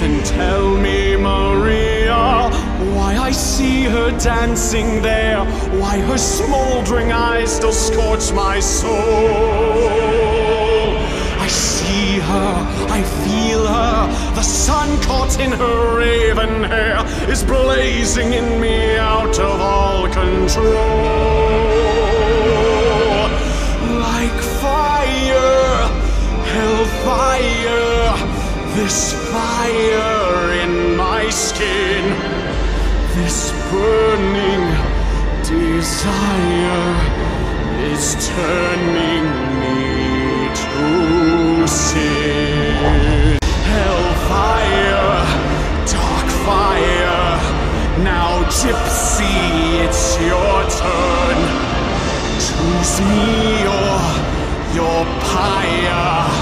Then tell me, Maria, why I see her dancing there, why her smoldering eyes still scorch my soul. I see her, I feel her, the sun caught in her raven hair is blazing in me out of all control. Like fire, hellfire, this fire in my skin, this burning desire is turning me to sin. Hellfire, dark fire, now gypsy, it's your turn. Choose me or your pyre.